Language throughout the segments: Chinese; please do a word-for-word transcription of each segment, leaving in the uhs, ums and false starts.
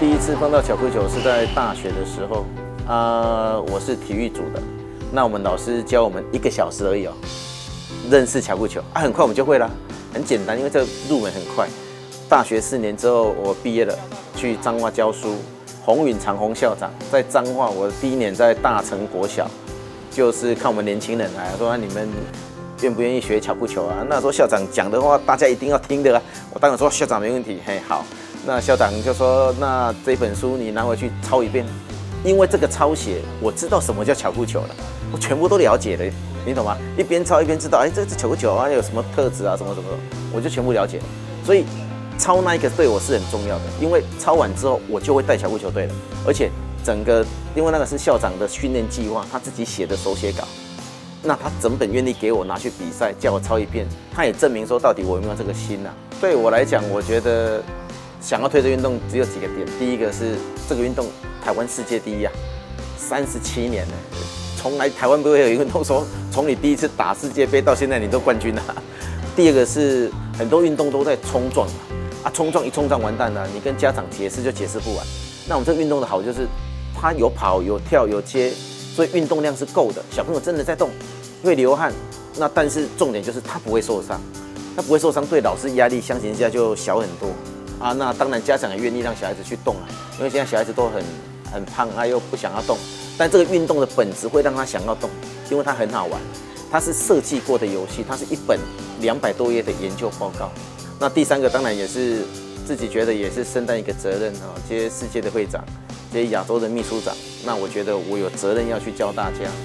第一次碰到巧克球是在大学的时候，啊、呃，我是体育组的，那我们老师教我们一个小时而已哦，认识巧克球啊，很快我们就会了，很简单，因为这入门很快。大学四年之后，我毕业了，去彰化教书，洪允长洪校长在彰化，我第一年在大成国小，就是看我们年轻人来说、啊、你们愿不愿意学巧克球啊？那时候校长讲的话，大家一定要听的啊。我当然说校长没问题，嘿好。那校长就说，那这本书你拿回去抄一遍，因为这个抄写，我知道什么叫巧克球了，我全部都了解了，你懂吗？一边抄一边知道，哎，这这巧克球啊有什么特质啊，什么什么，我就全部了解了。所以抄那一个对我是很重要的，因为抄完之后我就会带巧克球队了，而且整个因为那个是校长的训练计划，他自己写的手写稿。那他整本愿意给我拿去比赛，叫我抄一遍，他也证明说到底我有没有这个心啊？对我来讲，我觉得想要推这运动只有几个点。第一个是这个运动台湾世界第一啊，三十七年了，从来台湾不会有运动说从你第一次打世界杯到现在你都冠军了、啊。第二个是很多运动都在冲撞啊，啊冲撞一冲撞完蛋了，你跟家长解释就解释不完。那我们这个运动的好就是它有跑有跳有接。所以运动量是够的，小朋友真的在动，会流汗。那但是重点就是他不会受伤，他不会受伤，对老师压力相形之下就小很多啊。那当然家长也愿意让小孩子去动啊，因为现在小孩子都很很胖啊，又不想要动。但这个运动的本质会让他想要动，因为它很好玩，它是设计过的游戏，它是一本两百多页的研究报告。那第三个当然也是自己觉得也是身担一个责任啊，接世界的会长。这些亚洲的秘书长，那我觉得我有责任要去教大家。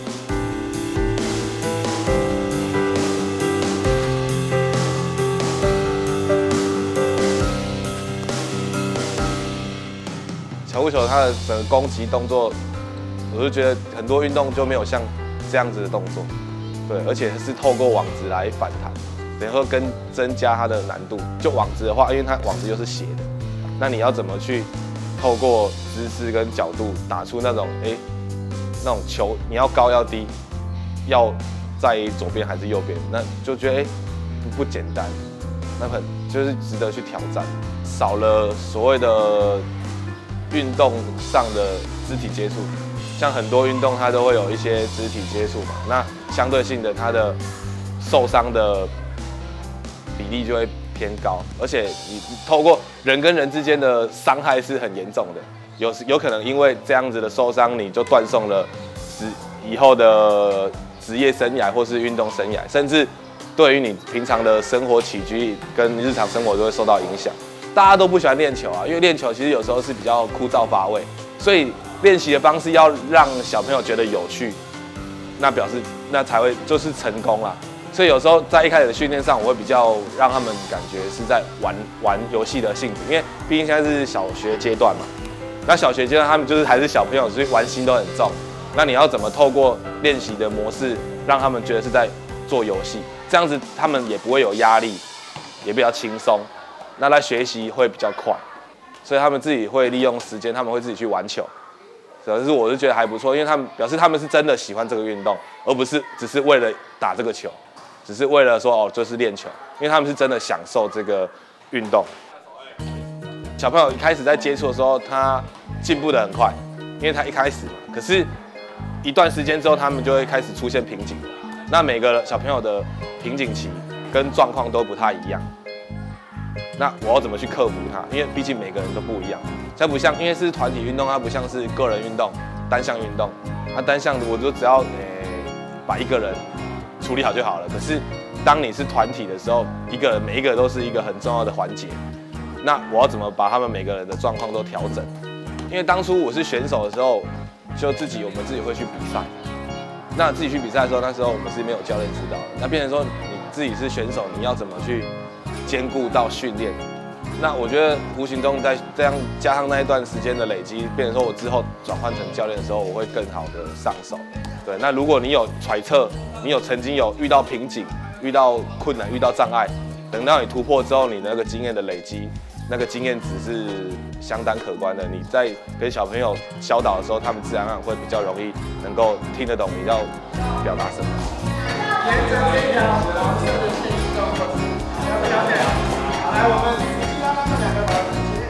巧克球它的整个攻击动作，我就觉得很多运动就没有像这样子的动作，对，而且是透过网子来反弹，然后跟增加它的难度。就网子的话，因为它网子又是斜的，那你要怎么去？透过姿势跟角度打出那种哎、欸，那种球，你要高要低，要在左边还是右边，那就觉得哎、欸、不不简单，那很就是值得去挑战。少了所谓的运动上的肢体接触，像很多运动它都会有一些肢体接触嘛，那相对性的它的受伤的比例就会偏高，而且你透过人跟人之间的伤害是很严重的，有有可能因为这样子的受伤，你就断送了职以后的职业生涯或是运动生涯，甚至对于你平常的生活起居跟日常生活都会受到影响。大家都不喜欢练球啊，因为练球其实有时候是比较枯燥乏味，所以练习的方式要让小朋友觉得有趣，那表示那才会就是成功啦。所以有时候在一开始的训练上，我会比较让他们感觉是在玩玩游戏的性质，因为毕竟现在是小学阶段嘛。那小学阶段他们就是还是小朋友，所以玩心都很重。那你要怎么透过练习的模式，让他们觉得是在做游戏，这样子他们也不会有压力，也比较轻松。那在学习会比较快，所以他们自己会利用时间，他们会自己去玩球。可是我是觉得还不错，因为他们表示他们是真的喜欢这个运动，而不是只是为了打这个球。只是为了说哦，就是练球，因为他们是真的享受这个运动。小朋友一开始在接触的时候，他进步的很快，因为他一开始嘛。可是，一段时间之后，他们就会开始出现瓶颈。那每个小朋友的瓶颈期跟状况都不太一样。那我要怎么去克服它？因为毕竟每个人都不一样。它不像，因为是团体运动，它不像是个人运动、单项运动。它单项我就只要诶、欸、把一个人处理好就好了。可是当你是团体的时候，一个人每一个都是一个很重要的环节。那我要怎么把他们每个人的状况都调整？因为当初我是选手的时候，就自己我们自己会去比赛。那自己去比赛的时候，那时候我们是没有教练指导的。那变成说你自己是选手，你要怎么去兼顾到训练？那我觉得无形中在这样加上那一段时间的累积，变成说我之后转换成教练的时候，我会更好的上手。对，那如果你有揣测，你有曾经有遇到瓶颈、遇到困难、遇到障碍，等到你突破之后，你的那个经验的累积，那个经验值是相当可观的。你在跟小朋友教导的时候，他们自然而然会比较容易能够听得懂你要表达什么。沿着这条黄色的线移动过去，了不了解？好，来，我们实际让他们两个保持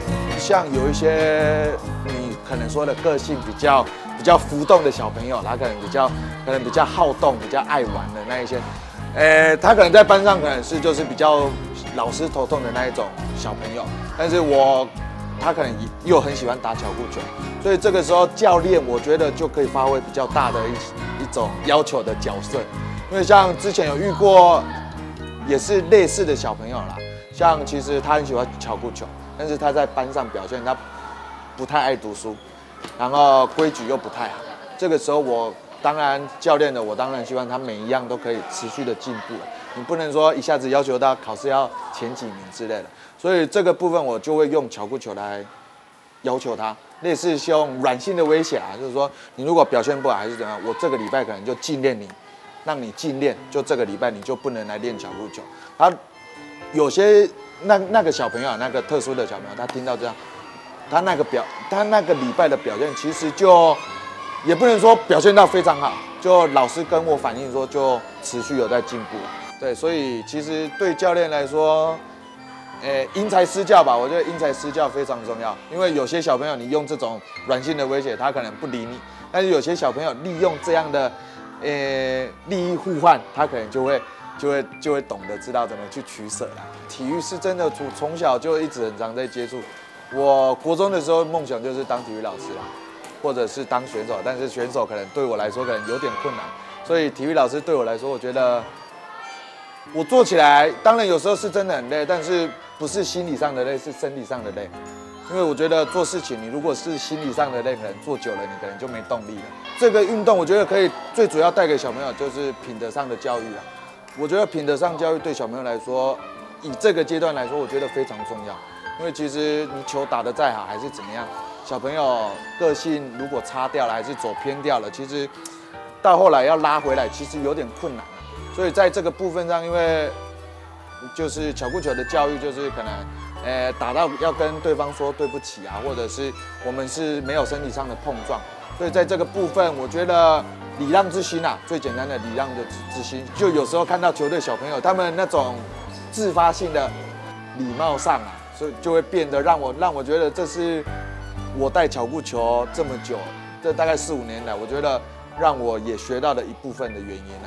像有一些你可能说的个性比较比较浮动的小朋友，他可能比较可能比较好动、比较爱玩的那一些，呃，他可能在班上可能是就是比较老师头痛的那一种小朋友，但是我他可能又很喜欢打巧固球，所以这个时候教练我觉得就可以发挥比较大的一一种要求的角色，因为像之前有遇过也是类似的小朋友啦，像其实他很喜欢巧固球，但是他在班上表现他不太爱读书，然后规矩又不太好，这个时候我当然教练的我当然希望他每一样都可以持续的进步了，你不能说一下子要求他考试要前几名之类的。所以这个部分我就会用巧固球来要求他，类似用软性的威胁啊，就是说你如果表现不好还是怎样，我这个礼拜可能就禁练你，让你禁练，就这个礼拜你就不能来练巧固球。他有些那那个小朋友，那个特殊的小朋友，他听到这样，他那个表他那个礼拜的表现其实就也不能说表现到非常好，就老师跟我反映说就持续有在进步。对，所以其实对教练来说。诶，因材施教吧，我觉得因材施教非常重要。因为有些小朋友你用这种软性的威胁，他可能不理你；但是有些小朋友利用这样的，诶利益互换，他可能就会就会就会懂得知道怎么去取舍啦。体育是真的从从小就一直很常在接触。我国中的时候梦想就是当体育老师啦，或者是当选手，但是选手可能对我来说可能有点困难，所以体育老师对我来说，我觉得我做起来当然有时候是真的很累，但是。不是心理上的累，是生理上的累。因为我觉得做事情，你如果是心理上的累，可能做久了，你可能就没动力了。这个运动，我觉得可以最主要带给小朋友就是品德上的教育啊。我觉得品德上教育对小朋友来说，以这个阶段来说，我觉得非常重要。因为其实你球打得再好，还是怎么样，小朋友个性如果差掉了，还是走偏掉了，其实到后来要拉回来，其实有点困难。所以在这个部分上，因为就是巧固球的教育，就是可能，呃，打到要跟对方说对不起啊，或者是我们是没有身体上的碰撞，所以在这个部分，我觉得礼让之心啊，最简单的礼让的之心，就有时候看到球队小朋友他们那种自发性的礼貌上啊，所以就会变得让我让我觉得这是我带巧固球这么久，这大概四五年来，我觉得让我也学到的一部分的原因啊。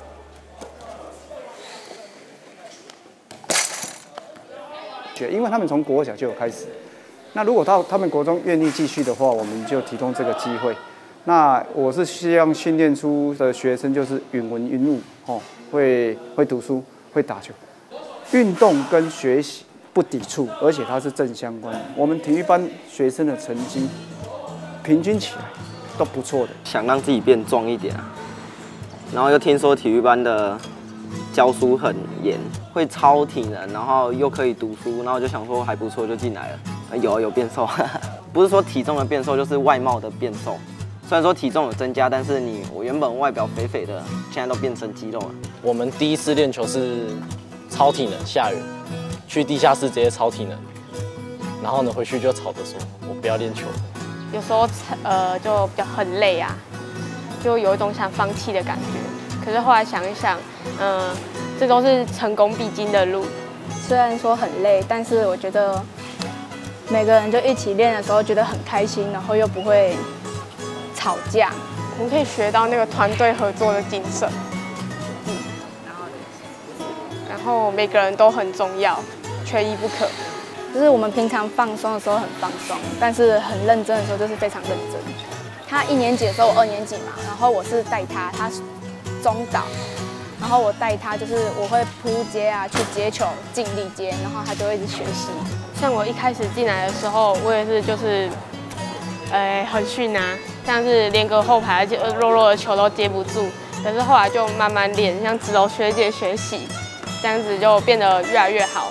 因为他们从国小就有开始，那如果到他们国中愿意继续的话，我们就提供这个机会。那我是希望训练出的学生就是允文允武，哦，会会读书，会打球，运动跟学习不抵触，而且它是正相关的。我们体育班学生的成绩平均起来都不错的。 想让自己变壮一点啊，然后又听说体育班的教书很严，会超体能，然后又可以读书，然后我就想说还不错，就进来了。有有变瘦，不是说体重的变瘦，就是外貌的变瘦。虽然说体重有增加，但是你我原本外表肥肥的，现在都变成肌肉了。 我们第一次练球是超体能，下雨去地下室直接超体能，然后呢回去就吵着说我不要练球。 有时候呃就比较很累啊，就有一种想放弃的感觉。可是后来想一想，嗯、呃，这都是成功必经的路。 虽然说很累，但是我觉得每个人就一起练的时候觉得很开心，然后又不会吵架。 我们可以学到那个团队合作的精神。嗯，然后每个人都很重要，缺一不可。 就是我们平常放松的时候很放松，但是很认真的时候就是非常认真。他一年级的时候，我二年级嘛，然后我是带他，他是中岛，然后我带他就是我会扑接啊，去接球，尽力接，然后他就会一直学习。 像我一开始进来的时候，我也是就是，呃，很逊啊，像是连个后排而且弱弱的球都接不住。可是后来就慢慢练，像子柔学姐学习，这样子就变得越来越好。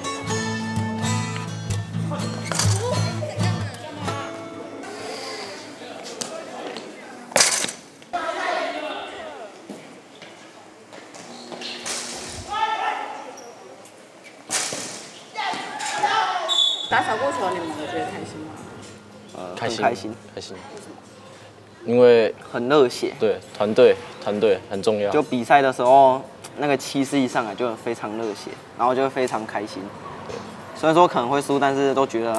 打巧固球，你们有觉得开心吗？ 呃， 开心， 开心， 开心，因为很热血。 对，团队，团队很重要。 就比赛的时候，那个气势一上来就非常热血，然后就会非常开心。对，虽然说可能会输，但是都觉得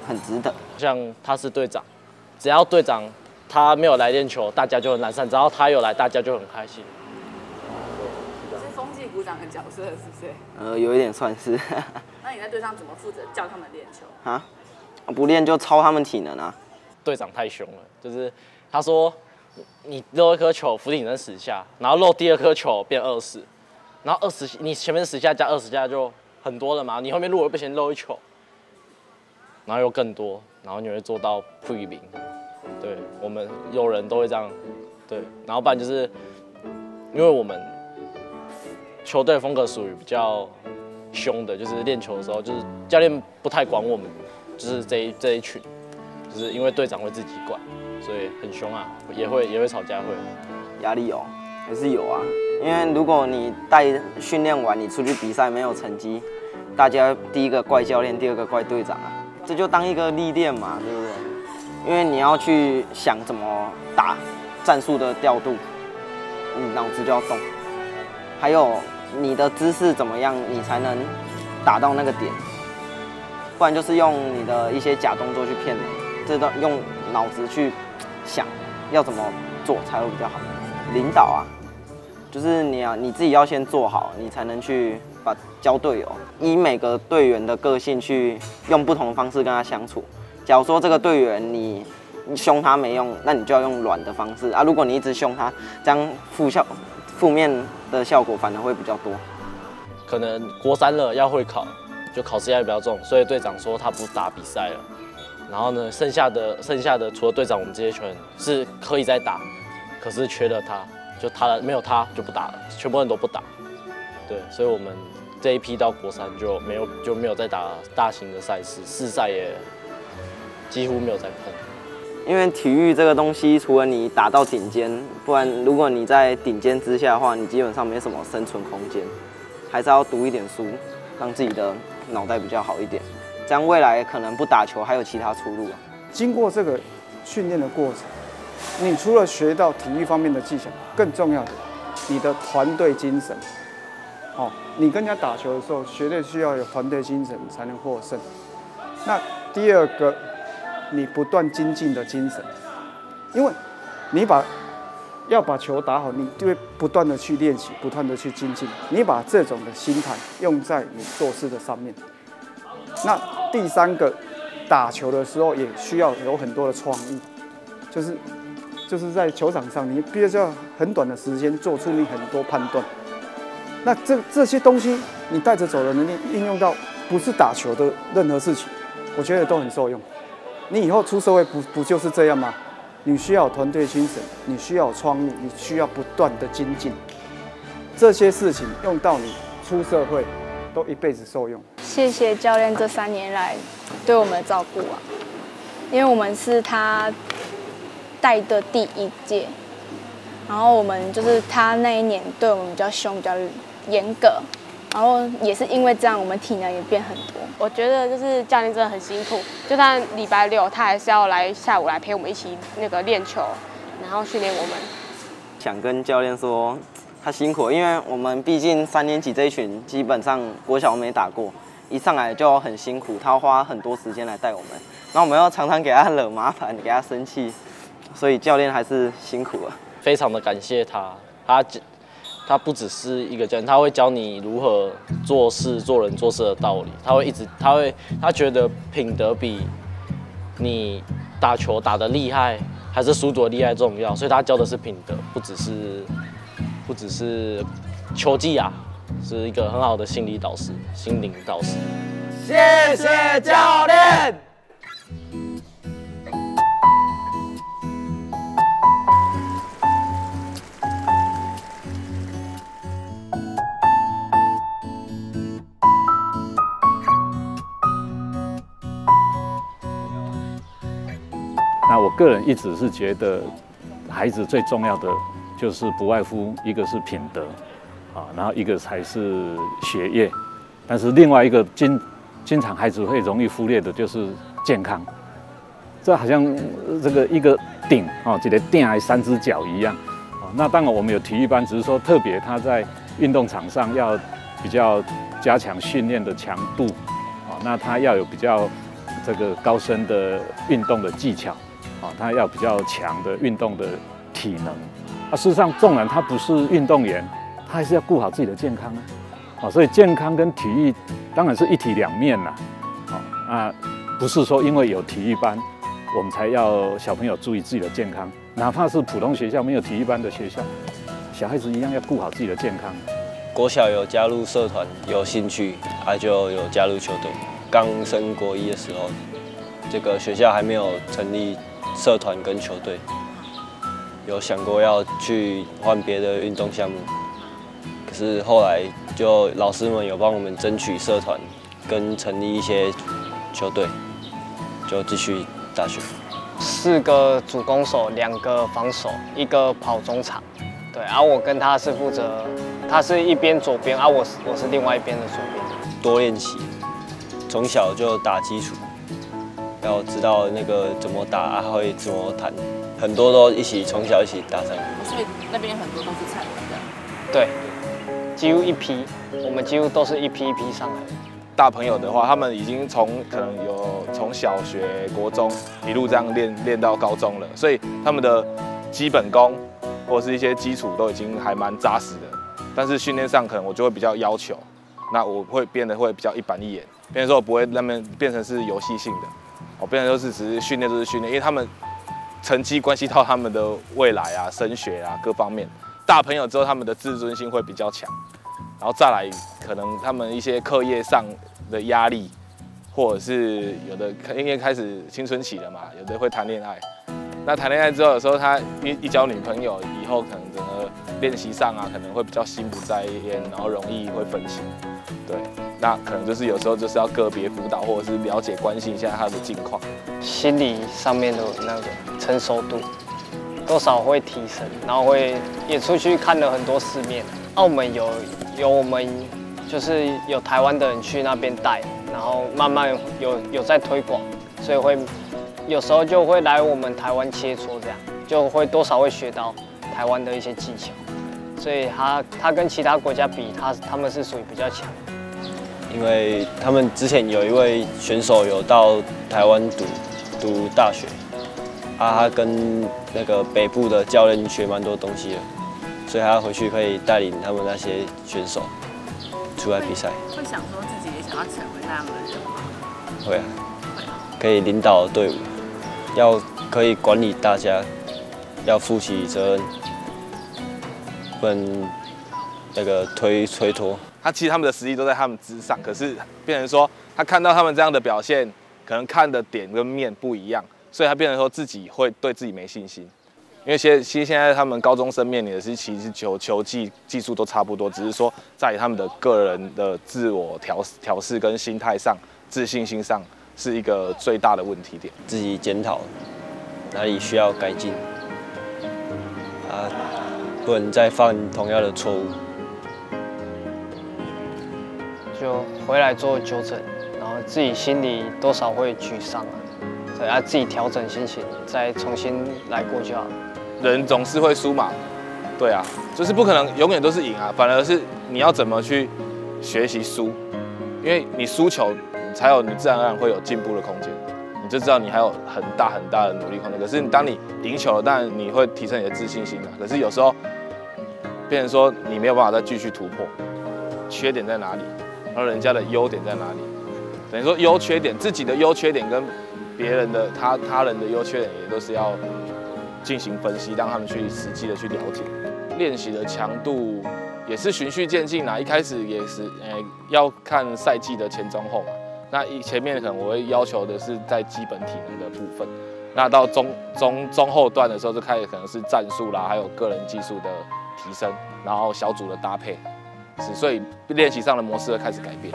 很值得。 像他是队长，只要队长他没有来练球，大家就很懒散；只要他有来，大家就很开心。 是风纪股长的角色，是不是？ 呃，有一点算是。 那你在队上怎么负责教他们练球？ 啊，不练就超他们体能啊。 队长太凶了，就是他说你漏一颗球，伏地挺身十下，然后漏第二颗球变二十，然后二十你前面十下加二十下就很多了嘛，你后面如果不行漏一球，然后又更多，然后你会做到负零。对，我们有人都会这样，对，然后不然就是因为我们球队风格属于比较凶的，就是练球的时候，就是教练不太管我们，就是这一这一群。就是因为队长会自己管，所以很凶啊，也会也会吵架，会压力有还是有啊。因为如果你带训练完，你出去比赛没有成绩，大家第一个怪教练，第二个怪队长啊，这就当一个历练嘛，对不对？因为你要去想怎么打，战术的调度，你脑子就要动，还有你的姿势怎么样，你才能打到那个点，不然就是用你的一些假动作去骗人。这都用脑子去想要怎么做才会比较好。领导啊，就是你啊，你自己要先做好，你才能去把教队友，以每个队员的个性去用不同的方式跟他相处。假如说这个队员你凶他没用，那你就要用软的方式啊。如果你一直凶他，这样负效负面的效果反而会比较多。 可能国三了要会考，就考试压力比较重，所以队长说他不打比赛了。然后呢，剩下的剩下的除了队长，我们这些球员是可以再打，可是缺了他，就他没有他就不打了，全部人都不打。对，所以我们这一批到国三就没有就没有再打大型的赛事，市赛也几乎没有再碰。 因为体育这个东西，除了你打到顶尖，不然如果你在顶尖之下的话，你基本上没什么生存空间，还是要读一点书，让自己的脑袋比较好一点。这样未来可能不打球还有其他出路啊。 经过这个训练的过程，你除了学到体育方面的技巧，更重要的，你的团队精神。哦，你跟人家打球的时候，绝对需要有团队精神才能获胜。那第二个，你不断精进的精神，因为你把要把球打好，你就会不断的去练习，不断的去精进。你把这种的心态用在你做事的上面。那第三个，打球的时候也需要有很多的创意，就是就是在球场上，你必须要很短的时间做出你很多判断。那这这些东西，你带着走的能力应用到不是打球的任何事情，我觉得都很受用。你以后出社会不不就是这样吗？你需要有团队精神，你需要有创意，你需要不断的精进。这些事情用到你出社会，都一辈子受用。 谢谢教练这三年来对我们的照顾啊，因为我们是他带的第一届，然后我们就是他那一年对我们比较凶、比较严格，然后也是因为这样，我们体能也变很多。 我觉得就是教练真的很辛苦，就算礼拜六他还是要来下午来陪我们一起那个练球，然后训练我们。 想跟教练说他辛苦，因为我们毕竟三年级这一群基本上国小没打过，一上来就很辛苦，他要花很多时间来带我们，然后我们要常常给他惹麻烦，给他生气，所以教练还是辛苦了。 非常的感谢他，他他不只是一个教练，他会教你如何做事、做人、做事的道理。他会一直，他会，他觉得品德比你打球打得厉害还是输多厉害重要，所以他教的是品德，不只是不只是球技啊，是一个很好的心理导师、心灵导师。 谢谢教练。 那我个人一直是觉得，孩子最重要的就是不外乎一个是品德，啊，然后一个才是学业，但是另外一个经经常孩子会容易忽略的就是健康。这好像这个一个顶啊，这个顶还三只脚一样啊。那当然我们有体育班，只是说特别他在运动场上要比较加强训练的强度啊，那他要有比较这个高深的运动的技巧，啊，他要比较强的运动的体能。啊，事实上，纵然他不是运动员，他还是要顾好自己的健康啊。啊，所以健康跟体育当然是一体两面啦。啊，啊，不是说因为有体育班，我们才要小朋友注意自己的健康，哪怕是普通学校没有体育班的学校，小孩子一样要顾好自己的健康。 国小有加入社团，有兴趣，啊就有加入球队。刚升国一的时候，这个学校还没有成立社团跟球队，有想过要去换别的运动项目，可是后来就老师们有帮我们争取社团，跟成立一些球队，就继续大学。 四个主攻手，两个防守，一个跑中场。对，而、啊、我跟他是负责，他是一边左边，而、啊、我是我是另外一边的左边。 多练习，从小就打基础，要知道那个怎么打，啊、会怎么弹，很多都一起从小一起打上来。 所以那边很多都是菜鸟的。 对，几乎一批，我们几乎都是一批一批上来的。 大朋友的话，他们已经从可能有从小学、国中一路这样练练到高中了，所以他们的基本功或是一些基础都已经还蛮扎实的。但是训练上可能我就会比较要求，那我会变得会比较一板一眼，变成说我不会那么变成是游戏性的，我变成就是只是训练就是训练，因为他们成绩关系到他们的未来啊、升学啊各方面。大朋友之后，他们的自尊心会比较强。然后再来，可能他们一些课业上的压力，或者是有的因为开始青春期了嘛，有的会谈恋爱。那谈恋爱之后，有时候他一一交女朋友以后，可能整个练习上啊，可能会比较心不在焉，然后容易会分心。对，那可能就是有时候就是要个别辅导，或者是了解关心一下他的近况。 心理上面的那个成熟度，多少会提升，然后会也出去看了很多世面。澳门有有我们就是有台湾的人去那边带，然后慢慢有有在推广，所以会有时候就会来我们台湾切磋，这样就会多少会学到台湾的一些技巧，所以他他跟其他国家比，他他们是属于比较强。 因为他们之前有一位选手有到台湾读读大学，啊，他跟那个北部的教练学蛮多东西的。所以他回去可以带领他们那些选手出来比赛。 会想说自己也想要成为那样的人吗？ 会啊，可以领导队伍，要可以管理大家，要负起责任，不能那个推推脱。 他其实他们的实力都在他们之上，可是变成说他看到他们这样的表现，可能看的点跟面不一样，所以他变成说自己会对自己没信心。因为现其实现在他们高中生面临的是，其实球球技技术都差不多，只是说在他们的个人的自我调调试跟心态上、自信心上是一个最大的问题点。 自己检讨哪里需要改进，啊，不能再犯同样的错误。 就回来做纠正，然后自己心里多少会沮丧啊，所以要自己调整心情，再重新来过就好了。 人总是会输嘛，对啊，就是不可能永远都是赢啊，反而是你要怎么去学习输，因为你输球才有你自然而然会有进步的空间，你就知道你还有很大很大的努力空间。可是当你赢球了，当然你会提升你的自信心啊。可是有时候变成说你没有办法再继续突破，缺点在哪里，然后人家的优点在哪里，等于说优缺点，自己的优缺点跟别人的他他人的优缺点也都是要进行分析，让他们去实际的去了解。练习的强度也是循序渐进啦，一开始也是，呃、欸，要看赛季的前中后嘛。那一前面可能我会要求的是在基本体能的部分，那到中中中后段的时候就开始可能是战术啦，还有个人技术的提升，然后小组的搭配，是所以练习上的模式会开始改变。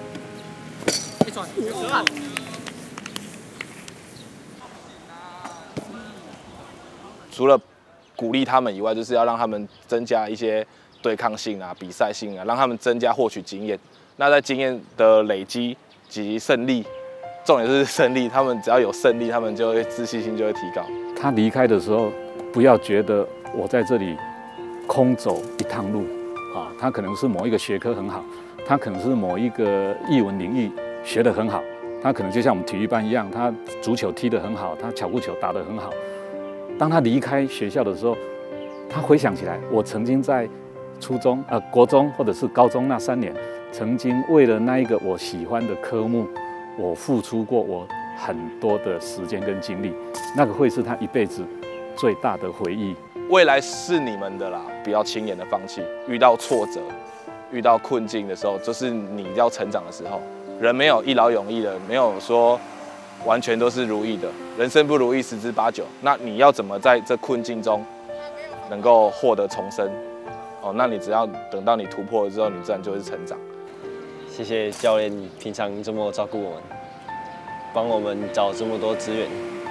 除了鼓励他们以外，就是要让他们增加一些对抗性啊、比赛性啊，让他们增加获取经验。那在经验的累积及胜利，重点是胜利。他们只要有胜利，他们就会自信心就会提高。 他离开的时候，不要觉得我在这里空走一趟路啊。他可能是某一个学科很好，他可能是某一个艺文领域学得很好， 他可能就像我们体育班一样，他足球踢得很好，他巧固球打得很好。当他离开学校的时候，他回想起来，我曾经在初中、呃国中或者是高中那三年，曾经为了那一个我喜欢的科目，我付出过我很多的时间跟精力，那个会是他一辈子最大的回忆。 未来是你们的啦，不要轻言的放弃。遇到挫折、遇到困境的时候，就是你要成长的时候。人没有一劳永逸的，没有说完全都是如意的，人生不如意十之八九。那你要怎么在这困境中能够获得重生？哦，那你只要等到你突破了之后，你自然就会是成长。 谢谢教练平常这么照顾我们，帮我们找这么多资源。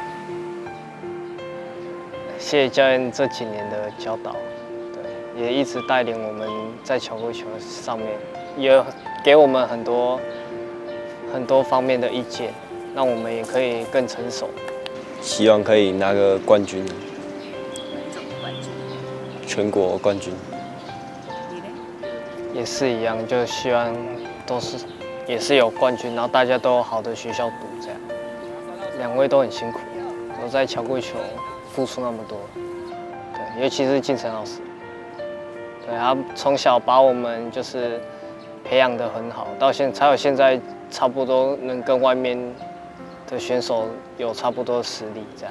谢谢教练这几年的教导，对，也一直带领我们在巧固球上面，也给我们很多很多方面的意见，让我们也可以更成熟。 希望可以拿个冠军，全国冠军。 也是一样，就希望都是也是有冠军，然后大家都有好的学校读，这样。两位都很辛苦，都在巧固球付出那么多，对，尤其是晋成老师，对他从小把我们就是培养得很好，到现才有现在差不多能跟外面的选手有差不多的实力，这样。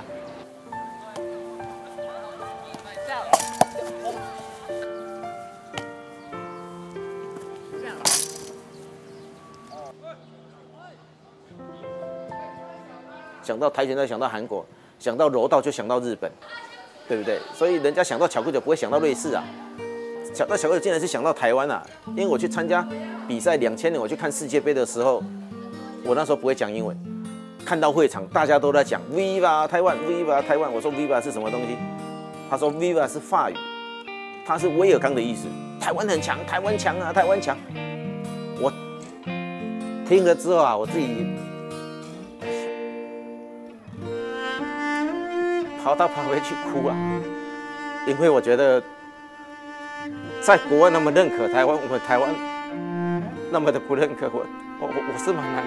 想到跆拳道，想到韩国；想到柔道，就想到日本，对不对？所以人家想到巧固球不会想到瑞士啊，想到巧固球竟然是想到台湾啊！因为我去参加比赛，两千年我去看世界杯的时候，我那时候不会讲英文，看到会场大家都在讲 Viva 台湾 ，Viva 台湾。我说 Viva 是什么东西？他说 Viva 是法语，它是威尔刚的意思。台湾很强，台湾强啊，台湾强。我听了之后啊，我自己跑到跑回去哭啊，因为我觉得在国外那么认可台湾，我们台湾那么的不认可我，我我我是蛮难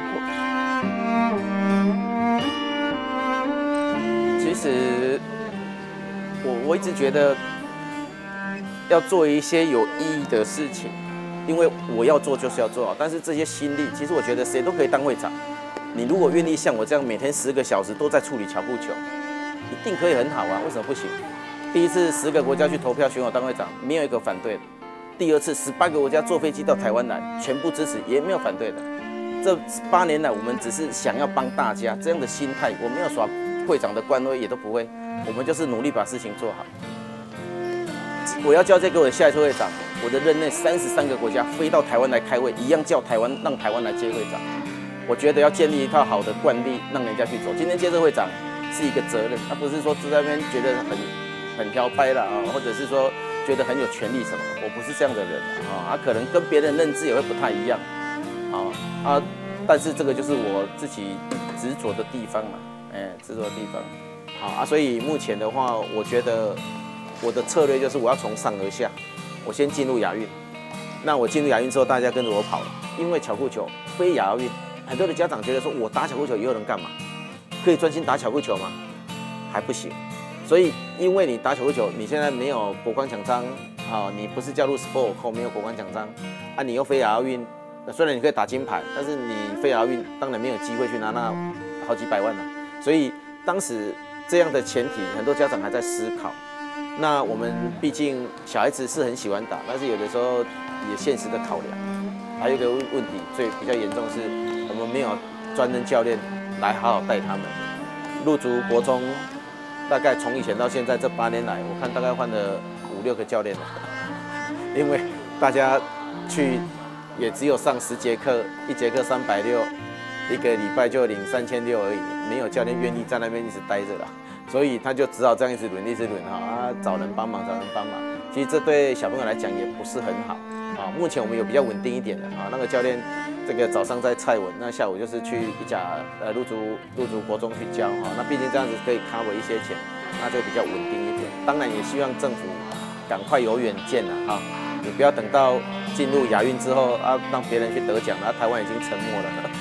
过。其实我我一直觉得要做一些有意义的事情，因为我要做就是要做好，但是这些心力，其实我觉得谁都可以当会长。你如果愿意像我这样每天十个小时都在处理巧固球，一定可以很好啊，为什么不行？第一次十个国家去投票选我当会长，没有一个反对的。第二次十八个国家坐飞机到台湾来，全部支持，也没有反对的。这八年来，我们只是想要帮大家，这样的心态，我没有耍会长的官威，也都不会。我们就是努力把事情做好。我要交接给我的下一次会长，我的任内三十三个国家飞到台湾来开会，一样叫台湾让台湾来接会长。我觉得要建立一套好的惯例，让人家去走。今天接这会长是一个责任，他不是说在那边觉得很很挑掰了啊，或者是说觉得很有权利什么的。我不是这样的人啊，他可能跟别人认知也会不太一样，啊啊，但是这个就是我自己执着的地方嘛，哎，执着的地方。好啊，所以目前的话，我觉得我的策略就是我要从上而下，我先进入亚运。那我进入亚运之后，大家跟着我跑了，因为巧固球非亚奥运，很多的家长觉得说我打巧固球以后能干嘛？可以专心打巧固球吗？还不行。所以因为你打巧固球，你现在没有国光奖章，啊，你不是加入 Sport 扣没有国光奖章，啊，你又非亚奥运，虽然你可以打金牌，但是你非亚奥运当然没有机会去拿那好几百万了。所以当时这样的前提，很多家长还在思考。那我们毕竟小孩子是很喜欢打，但是有的时候也现实的考量。还有一个问题，最比较严重是，我们没有专任教练来好好带他们。入足国中，大概从以前到现在这八年来，我看大概换了五六个教练了，因为大家去也只有上十节课，一节课三百六，一个礼拜就领三千六而已，没有教练愿意在那边一直待着啦，所以他就只好这样一直轮，一直轮哈啊，找人帮忙，找人帮忙。其实这对小朋友来讲也不是很好啊。目前我们有比较稳定一点的啊，那个教练。这个早上在蔡文，那下午就是去一甲呃入足入足国中去教哈，那毕竟这样子可以 cover 一些钱，那就比较稳定一点。当然也希望政府赶快有远见了哈，你不要等到进入亚运之后啊，让别人去得奖，然后台湾已经沉没了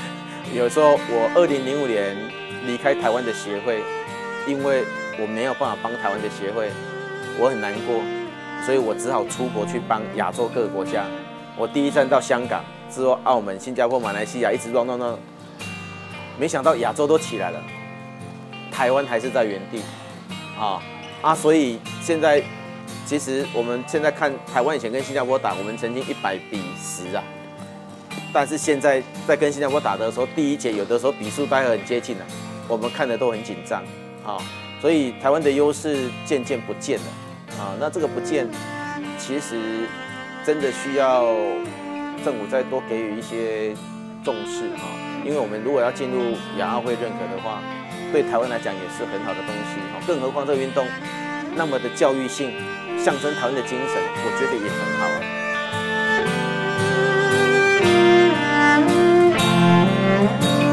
有时候我二零零五年离开台湾的协会，因为我没有办法帮台湾的协会，我很难过，所以我只好出国去帮亚洲各个国家。我第一站到香港，之后澳门、新加坡、马来西亚，一直 run run run， 没想到亚洲都起来了，台湾还是在原地，啊啊！所以现在其实我们现在看台湾以前跟新加坡打，我们曾经一百比十啊，但是现在在跟新加坡打的时候，第一节有的时候比数大概很接近了，我们看的都很紧张啊，所以台湾的优势渐渐不见了啊。那这个不见，其实真的需要政府再多给予一些重视啊，因为我们如果要进入亚奥会认可的话，对台湾来讲也是很好的东西哈。更何况这个运动那么的教育性，象征台湾的精神，我觉得也很好啊。